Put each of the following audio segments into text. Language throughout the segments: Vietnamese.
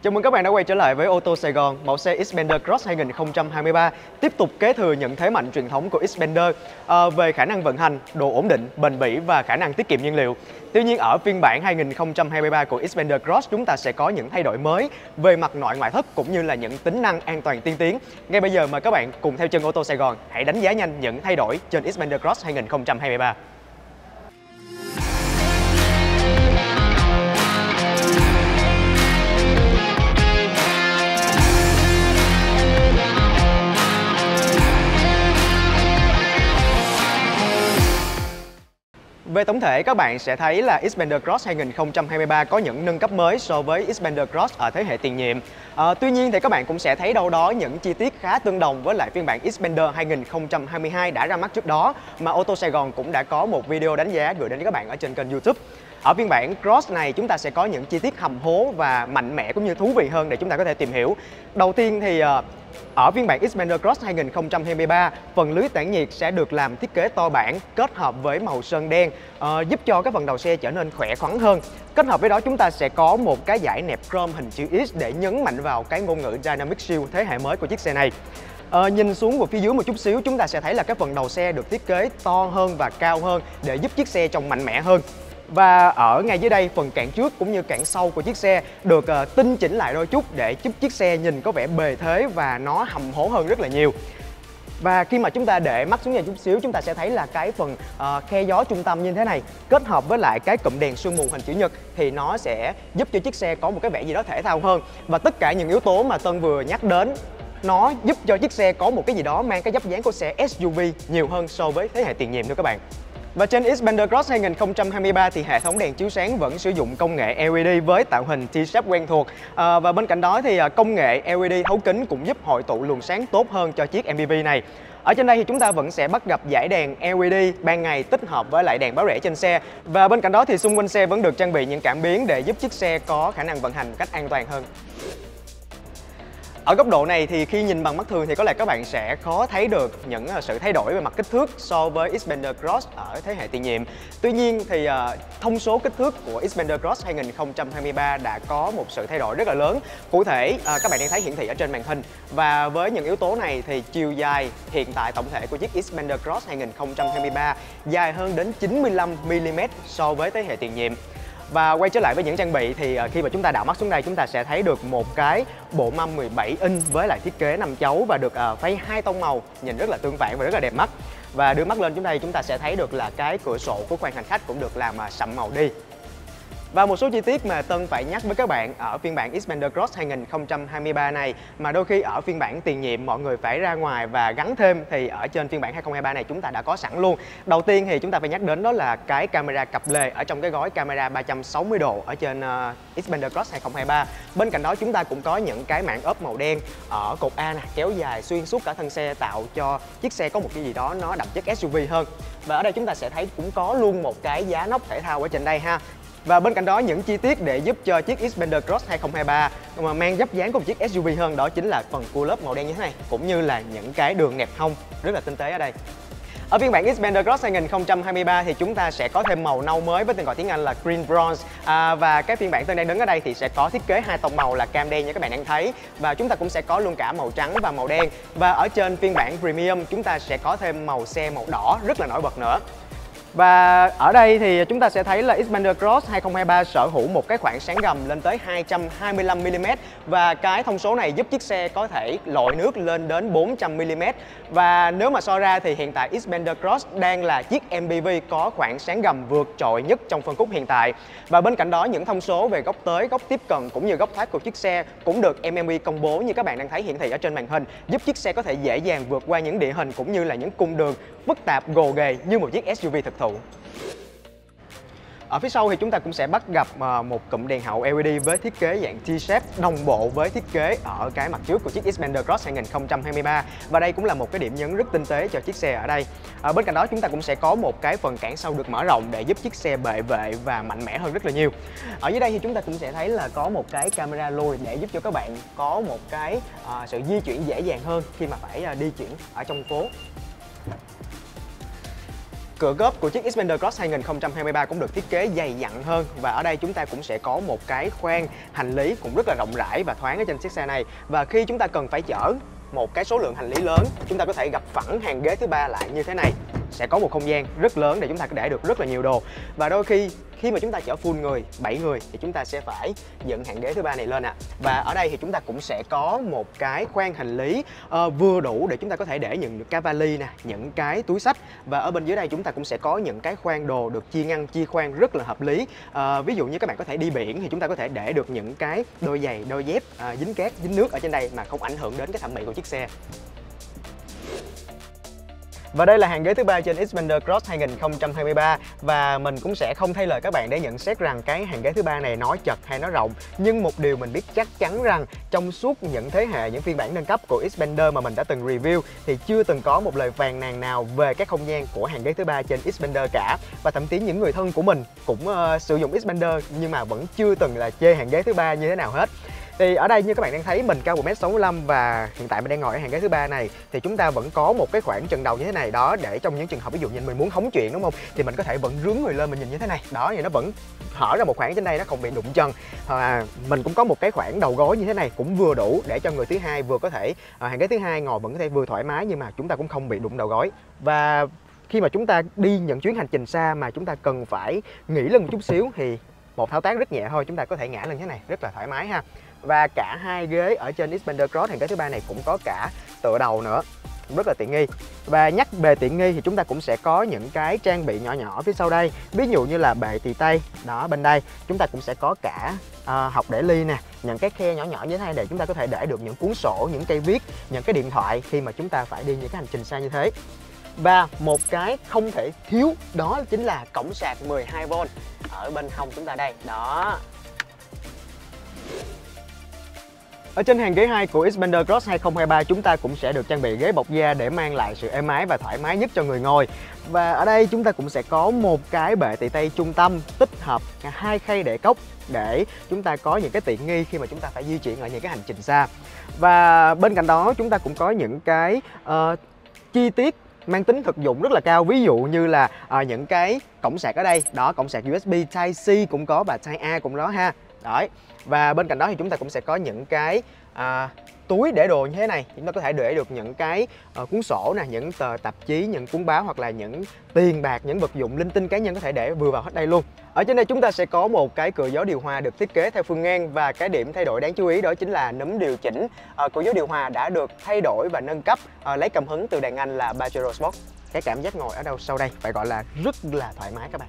Chào mừng các bạn đã quay trở lại với ô tô Sài Gòn. Mẫu xe Xpander Cross 2023 tiếp tục kế thừa những thế mạnh truyền thống của Xpander về khả năng vận hành, độ ổn định, bền bỉ và khả năng tiết kiệm nhiên liệu. Tuy nhiên ở phiên bản 2023 của Xpander Cross chúng ta sẽ có những thay đổi mới về mặt nội ngoại thất cũng như là những tính năng an toàn tiên tiến. Ngay bây giờ mời các bạn cùng theo chân ô tô Sài Gòn hãy đánh giá nhanh những thay đổi trên Xpander Cross 2023. Về tổng thể, các bạn sẽ thấy là Xpander Cross 2023 có những nâng cấp mới so với Xpander Cross ở thế hệ tiền nhiệm. Tuy nhiên thì các bạn cũng sẽ thấy đâu đó những chi tiết khá tương đồng với lại phiên bản Xpander 2022 đã ra mắt trước đó mà ô tô Sài Gòn cũng đã có một video đánh giá gửi đến các bạn ở trên kênh YouTube. Ở phiên bản Cross này chúng ta sẽ có những chi tiết hầm hố và mạnh mẽ cũng như thú vị hơn để chúng ta có thể tìm hiểu. Đầu tiên thì ở phiên bản Xpander Cross 2023, phần lưới tản nhiệt sẽ được làm thiết kế to bản kết hợp với màu sơn đen, giúp cho cái phần đầu xe trở nên khỏe khoắn hơn. Kết hợp với đó chúng ta sẽ có một cái dải nẹp chrome hình chữ X để nhấn mạnh vào cái ngôn ngữ Dynamic Shield thế hệ mới của chiếc xe này. Nhìn xuống vào phía dưới một chút xíu, chúng ta sẽ thấy là cái phần đầu xe được thiết kế to hơn và cao hơn để giúp chiếc xe trông mạnh mẽ hơn. Và ở ngay dưới đây, phần cản trước cũng như cản sau của chiếc xe được tinh chỉnh lại đôi chút để giúp chiếc xe nhìn có vẻ bề thế và nó hầm hố hơn rất là nhiều. Và khi mà chúng ta để mắt xuống nhà chút xíu, chúng ta sẽ thấy là cái phần khe gió trung tâm như thế này kết hợp với lại cái cụm đèn sương mù hình chữ nhật thì nó sẽ giúp cho chiếc xe có một cái vẻ gì đó thể thao hơn. Và tất cả những yếu tố mà Tân vừa nhắc đến nó giúp cho chiếc xe có một cái gì đó mang cái vóc dáng của xe SUV nhiều hơn so với thế hệ tiền nhiệm nữa các bạn. Và trên Xpander Cross 2023 thì hệ thống đèn chiếu sáng vẫn sử dụng công nghệ LED với tạo hình T-shape quen thuộc. Và bên cạnh đó thì công nghệ LED thấu kính cũng giúp hội tụ luồng sáng tốt hơn cho chiếc MPV này. Ở trên đây thì chúng ta vẫn sẽ bắt gặp dải đèn LED ban ngày tích hợp với lại đèn báo rẽ trên xe. Và bên cạnh đó thì xung quanh xe vẫn được trang bị những cảm biến để giúp chiếc xe có khả năng vận hành một cách an toàn hơn. Ở góc độ này thì khi nhìn bằng mắt thường thì có lẽ các bạn sẽ khó thấy được những sự thay đổi về mặt kích thước so với Xpander Cross ở thế hệ tiền nhiệm. Tuy nhiên thì thông số kích thước của Xpander Cross 2023 đã có một sự thay đổi rất là lớn. Cụ thể các bạn đang thấy hiển thị ở trên màn hình. Và với những yếu tố này thì chiều dài hiện tại tổng thể của chiếc Xpander Cross 2023 dài hơn đến 95mm so với thế hệ tiền nhiệm. Và quay trở lại với những trang bị thì khi mà chúng ta đảo mắt xuống đây chúng ta sẽ thấy được một cái bộ mâm 17 inch với lại thiết kế 5 chấu và được phay 2 tông màu nhìn rất là tương phản và rất là đẹp mắt. Và đưa mắt lên chúng ta sẽ thấy được là cái cửa sổ của khoang hành khách cũng được làm sậm màu đi. Và một số chi tiết mà Tân phải nhắc với các bạn ở phiên bản Xpander Cross 2023 này mà đôi khi ở phiên bản tiền nhiệm mọi người phải ra ngoài và gắn thêm thì ở trên phiên bản 2023 này chúng ta đã có sẵn luôn. Đầu tiên thì chúng ta phải nhắc đến đó là cái camera cặp lề ở trong cái gói camera 360 độ ở trên Xpander Cross 2023. Bên cạnh đó chúng ta cũng có những cái mảng ốp màu đen ở cột A này kéo dài xuyên suốt cả thân xe tạo cho chiếc xe có một cái gì đó nó đậm chất SUV hơn. Và ở đây chúng ta sẽ thấy cũng có luôn một cái giá nóc thể thao ở trên đây ha. Và bên cạnh đó những chi tiết để giúp cho chiếc Xpander Cross 2023 mà mang vóc dáng của một chiếc SUV hơn đó chính là phần cua lớp màu đen như thế này cũng như là những cái đường nẹp hông rất là tinh tế ở đây. Ở phiên bản Xpander Cross 2023 thì chúng ta sẽ có thêm màu nâu mới với tên gọi tiếng Anh là Green Bronze và cái phiên bản Tân đang đứng ở đây thì sẽ có thiết kế 2 tông màu là cam đen như các bạn đang thấy và chúng ta cũng sẽ có luôn cả màu trắng và màu đen. Và ở trên phiên bản Premium chúng ta sẽ có thêm màu xe màu đỏ rất là nổi bật nữa. Và ở đây thì chúng ta sẽ thấy là Xpander Cross 2023 sở hữu một cái khoảng sáng gầm lên tới 225mm và cái thông số này giúp chiếc xe có thể lội nước lên đến 400mm. Và nếu mà so ra thì hiện tại Xpander Cross đang là chiếc MPV có khoảng sáng gầm vượt trội nhất trong phân khúc hiện tại. Và bên cạnh đó những thông số về góc tới, góc tiếp cận cũng như góc thoát của chiếc xe cũng được MMV công bố như các bạn đang thấy hiển thị ở trên màn hình, giúp chiếc xe có thể dễ dàng vượt qua những địa hình cũng như là những cung đường phức tạp gồ ghề như một chiếc SUV thực thụ. Ở phía sau thì chúng ta cũng sẽ bắt gặp một cụm đèn hậu LED với thiết kế dạng T-shape đồng bộ với thiết kế ở cái mặt trước của chiếc Xpander Cross 2023 và đây cũng là một cái điểm nhấn rất tinh tế cho chiếc xe ở đây. Bên cạnh đó chúng ta cũng sẽ có một cái phần cản sau được mở rộng để giúp chiếc xe bệ vệ và mạnh mẽ hơn rất là nhiều. Ở dưới đây thì chúng ta cũng sẽ thấy là có một cái camera lùi để giúp cho các bạn có một cái sự di chuyển dễ dàng hơn khi mà phải di chuyển ở trong phố. Cửa gốp của chiếc Xpander Cross 2023 cũng được thiết kế dày dặn hơn, và ở đây chúng ta cũng sẽ có một cái khoang hành lý cũng rất là rộng rãi và thoáng ở trên chiếc xe này. Và khi chúng ta cần phải chở một cái số lượng hành lý lớn, chúng ta có thể gập phẳng hàng ghế thứ ba lại như thế này, sẽ có một không gian rất lớn để chúng ta có để được rất là nhiều đồ. Và đôi khi mà chúng ta chở full người, 7 người thì chúng ta sẽ phải dựng hàng ghế thứ ba này lên ạ. Và ở đây thì chúng ta cũng sẽ có một cái khoang hành lý vừa đủ để chúng ta có thể để những cái vali nè, những cái túi xách. Và ở bên dưới đây chúng ta cũng sẽ có những cái khoang đồ được chia ngăn chia khoang rất là hợp lý. Ví dụ như các bạn có thể đi biển thì chúng ta có thể để được những cái đôi giày, đôi dép dính cát, dính nước ở trên đây mà không ảnh hưởng đến cái thẩm mỹ của chiếc xe. Và đây là hàng ghế thứ ba trên Xpander Cross 2023, và mình cũng sẽ không thay lời các bạn để nhận xét rằng cái hàng ghế thứ ba này nó chật hay nó rộng. Nhưng một điều mình biết chắc chắn rằng trong suốt những thế hệ, những phiên bản nâng cấp của Xpander mà mình đã từng review thì chưa từng có một lời phàn nàn nào về cái không gian của hàng ghế thứ ba trên Xpander cả. Và thậm chí những người thân của mình cũng sử dụng Xpander nhưng mà vẫn chưa từng là chê hàng ghế thứ ba như thế nào hết. Thì ở đây như các bạn đang thấy, mình cao 1m65 và hiện tại mình đang ngồi ở hàng ghế thứ ba này, thì chúng ta vẫn có một cái khoảng trần đầu như thế này đó, để trong những trường hợp ví dụ như mình muốn hóng chuyện đúng không, thì mình có thể vẫn rướn người lên mình nhìn như thế này đó, thì nó vẫn hở ra một khoảng trên đây, nó không bị đụng chân. Mình cũng có một cái khoảng đầu gối như thế này cũng vừa đủ để cho người thứ hai vừa có thể hàng ghế thứ hai ngồi vẫn có thể vừa thoải mái nhưng mà chúng ta cũng không bị đụng đầu gối. Và khi mà chúng ta đi những chuyến hành trình xa mà chúng ta cần phải nghỉ lưng một chút xíu thì một thao tác rất nhẹ thôi, chúng ta có thể ngã lưng thế này rất là thoải mái ha. Và cả hai ghế ở trên Xpander Cross hàng ghế thứ ba này cũng có cả tựa đầu nữa, rất là tiện nghi. Và nhắc về tiện nghi thì chúng ta cũng sẽ có những cái trang bị nhỏ nhỏ phía sau đây, ví dụ như là bệ tì tay đó. Bên đây chúng ta cũng sẽ có cả hộc để ly nè, những cái khe nhỏ nhỏ như thế này để chúng ta có thể để được những cuốn sổ, những cây viết, những cái điện thoại khi mà chúng ta phải đi những cái hành trình xa như thế. Và một cái không thể thiếu đó chính là cổng sạc 12V ở bên hông chúng ta đây đó. Ở trên hàng ghế 2 của Xpander Cross 2023 chúng ta cũng sẽ được trang bị ghế bọc da để mang lại sự êm ái và thoải mái nhất cho người ngồi. Và ở đây chúng ta cũng sẽ có một cái bệ tì tay trung tâm tích hợp hai khay để cốc để chúng ta có những cái tiện nghi khi mà chúng ta phải di chuyển ở những cái hành trình xa. Và bên cạnh đó chúng ta cũng có những cái chi tiết mang tính thực dụng rất là cao, ví dụ như là những cái cổng sạc ở đây đó, cổng sạc USB Type-C cũng có và Type-A cũng có ha. Đấy. Và bên cạnh đó thì chúng ta cũng sẽ có những cái túi để đồ như thế này, chúng ta có thể để được những cái cuốn sổ nè, những tờ tạp chí, những cuốn báo hoặc là những tiền bạc, những vật dụng linh tinh cá nhân có thể để vừa vào hết đây luôn. Ở trên đây chúng ta sẽ có một cái cửa gió điều hòa được thiết kế theo phương ngang, và cái điểm thay đổi đáng chú ý đó chính là núm điều chỉnh cửa gió điều hòa đã được thay đổi và nâng cấp lấy cảm hứng từ đàn anh là Pajero Sport. Cái cảm giác ngồi ở đâu sau đây phải gọi là rất là thoải mái các bạn.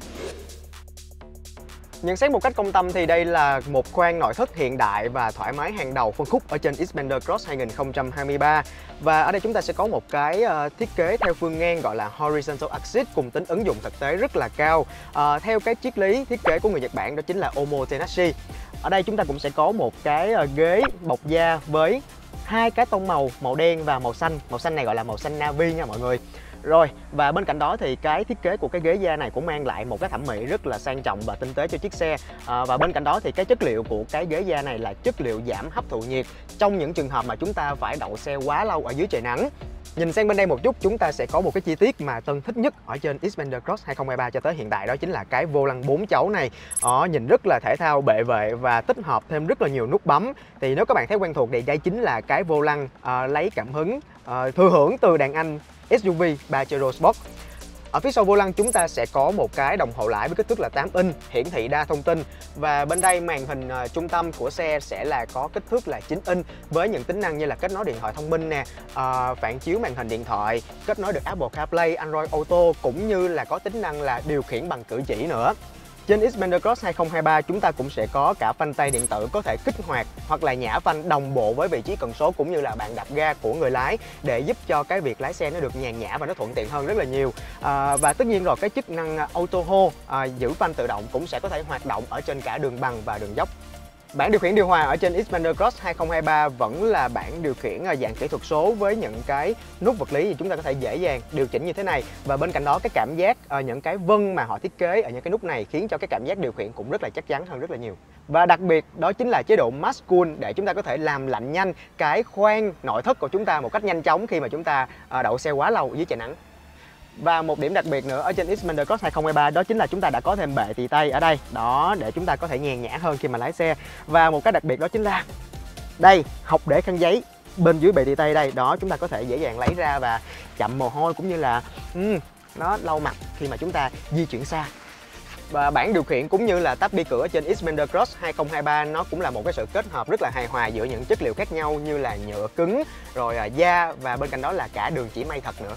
Nhận xét một cách công tâm thì đây là một khoang nội thất hiện đại và thoải mái hàng đầu phân khúc ở trên Xpander Cross 2023. Và ở đây chúng ta sẽ có một cái thiết kế theo phương ngang gọi là Horizontal Axis cùng tính ứng dụng thực tế rất là cao. Theo cái triết lý thiết kế của người Nhật Bản đó chính là Omotenashi. Ở đây chúng ta cũng sẽ có một cái ghế bọc da với hai cái tông màu đen và màu xanh. Màu xanh này gọi là màu xanh navy nha mọi người. Rồi, và bên cạnh đó thì cái thiết kế của cái ghế da này cũng mang lại một cái thẩm mỹ rất là sang trọng và tinh tế cho chiếc xe. Và bên cạnh đó thì cái chất liệu của cái ghế da này là chất liệu giảm hấp thụ nhiệt trong những trường hợp mà chúng ta phải đậu xe quá lâu ở dưới trời nắng. Nhìn sang bên đây một chút, chúng ta sẽ có một cái chi tiết mà Tân thích nhất ở trên Xpander Cross 2023 cho tới hiện tại, đó chính là cái vô lăng 4 chấu này. Nhìn rất là thể thao, bệ vệ và tích hợp thêm rất là nhiều nút bấm. Thì nếu các bạn thấy quen thuộc thì đây chính là cái vô lăng lấy cảm hứng thừa hưởng từ đàn anh SUV Pajero Sport. Ở phía sau vô lăng chúng ta sẽ có một cái đồng hồ lái với kích thước là 8 inch, hiển thị đa thông tin. Và bên đây màn hình trung tâm của xe sẽ là có kích thước là 9 inch với những tính năng như là kết nối điện thoại thông minh nè, phản chiếu màn hình điện thoại, kết nối được Apple CarPlay, Android Auto, cũng như là có tính năng là điều khiển bằng cử chỉ nữa. Trên Xpander Cross 2023 chúng ta cũng sẽ có cả phanh tay điện tử có thể kích hoạt hoặc là nhả phanh đồng bộ với vị trí cần số cũng như là bàn đạp ga của người lái, để giúp cho cái việc lái xe nó được nhàn nhã và nó thuận tiện hơn rất là nhiều. Và tất nhiên rồi, cái chức năng Auto Hold giữ phanh tự động cũng sẽ có thể hoạt động ở trên cả đường bằng và đường dốc. Bảng điều khiển điều hòa ở trên Xpander Cross 2023 vẫn là bảng điều khiển dạng kỹ thuật số với những cái nút vật lý thì chúng ta có thể dễ dàng điều chỉnh như thế này. Và bên cạnh đó cái cảm giác những cái vân mà họ thiết kế ở những cái nút này khiến cho cái cảm giác điều khiển cũng rất là chắc chắn hơn rất là nhiều. Và đặc biệt đó chính là chế độ Max Cool để chúng ta có thể làm lạnh nhanh cái khoang nội thất của chúng ta một cách nhanh chóng khi mà chúng ta đậu xe quá lâu dưới trời nắng. Và một điểm đặc biệt nữa ở trên Xpander Cross 2023 đó chính là chúng ta đã có thêm bệ tì tay ở đây. Đó, để chúng ta có thể nhàn nhã hơn khi mà lái xe. Và một cái đặc biệt đó chính là đây, hộc để khăn giấy bên dưới bệ tì tay đây. Đó, chúng ta có thể dễ dàng lấy ra và chặm mồ hôi cũng như là nó lau mặt khi mà chúng ta di chuyển xa. Và bảng điều khiển cũng như là táp bi cửa trên Xpander Cross 2023 nó cũng là một cái sự kết hợp rất là hài hòa giữa những chất liệu khác nhau như là nhựa cứng, rồi da và bên cạnh đó là cả đường chỉ may thật nữa.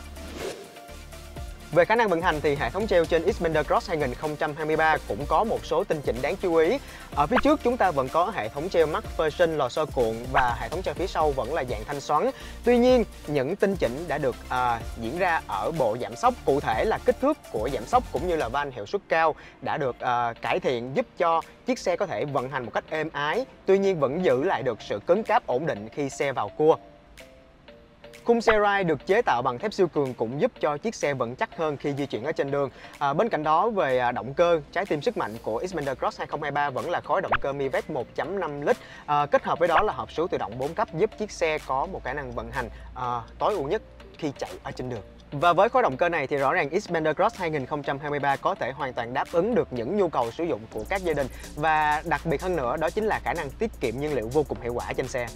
Về khả năng vận hành thì hệ thống treo trên Xpander Cross 2023 cũng có một số tinh chỉnh đáng chú ý. Ở phía trước chúng ta vẫn có hệ thống treo MacPherson lò xo cuộn và hệ thống treo phía sau vẫn là dạng thanh xoắn. Tuy nhiên, những tinh chỉnh đã được diễn ra ở bộ giảm xóc, cụ thể là kích thước của giảm xóc cũng như là van hiệu suất cao đã được cải thiện, giúp cho chiếc xe có thể vận hành một cách êm ái, tuy nhiên vẫn giữ lại được sự cứng cáp ổn định khi xe vào cua. Khung xe ride được chế tạo bằng thép siêu cường cũng giúp cho chiếc xe vững chắc hơn khi di chuyển ở trên đường. Bên cạnh đó, về động cơ, trái tim sức mạnh của Xpander Cross 2023 vẫn là khối động cơ Mivec 1.5 lít. Kết hợp với đó là hộp số tự động 4 cấp giúp chiếc xe có một khả năng vận hành tối ưu nhất khi chạy ở trên đường. Và với khối động cơ này thì rõ ràng Xpander Cross 2023 có thể hoàn toàn đáp ứng được những nhu cầu sử dụng của các gia đình. Và đặc biệt hơn nữa đó chính là khả năng tiết kiệm nhiên liệu vô cùng hiệu quả trên xe.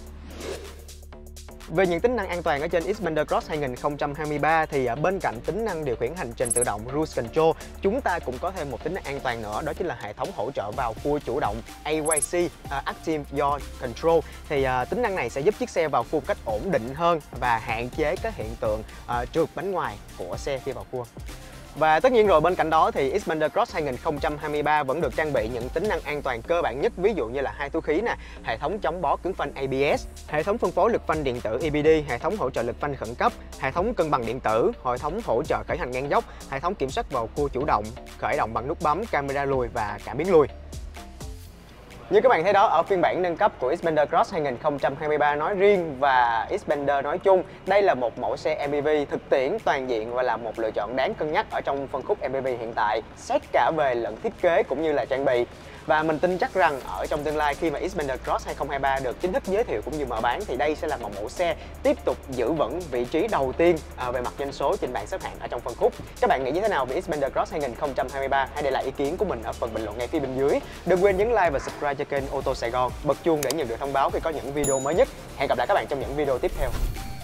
Về những tính năng an toàn ở trên Xpander Cross 2023 thì bên cạnh tính năng điều khiển hành trình tự động Cruise Control, chúng ta cũng có thêm một tính năng an toàn nữa, đó chính là hệ thống hỗ trợ vào cua chủ động AYC Active Yaw Control. Thì tính năng này sẽ giúp chiếc xe vào cua cách ổn định hơn và hạn chế các hiện tượng trượt bánh ngoài của xe khi vào cua. Và tất nhiên rồi, bên cạnh đó thì Xpander Cross 2023 vẫn được trang bị những tính năng an toàn cơ bản nhất, ví dụ như là hai túi khí nè, hệ thống chống bó cứng phanh ABS, hệ thống phân phối lực phanh điện tử EBD, hệ thống hỗ trợ lực phanh khẩn cấp, hệ thống cân bằng điện tử, hệ thống hỗ trợ khởi hành ngang dốc, hệ thống kiểm soát vào cua chủ động, khởi động bằng nút bấm, camera lùi và cảm biến lùi. Như các bạn thấy đó, ở phiên bản nâng cấp của Xpander Cross 2023 nói riêng và Xpander nói chung, đây là một mẫu xe MPV thực tiễn, toàn diện và là một lựa chọn đáng cân nhắc ở trong phân khúc MPV hiện tại, xét cả về lẫn thiết kế cũng như là trang bị. Và mình tin chắc rằng ở trong tương lai khi mà Xpander Cross 2023 được chính thức giới thiệu cũng như mở bán thì đây sẽ là một mẫu xe tiếp tục giữ vững vị trí đầu tiên về mặt doanh số trên bảng xếp hạng ở trong phân khúc. Các bạn nghĩ như thế nào về Xpander Cross 2023? Hãy để lại ý kiến của mình ở phần bình luận ngay phía bên dưới. Đừng quên nhấn like và subscribe cho kênh Ô tô Sài Gòn, bật chuông để nhận được thông báo khi có những video mới nhất. Hẹn gặp lại các bạn trong những video tiếp theo.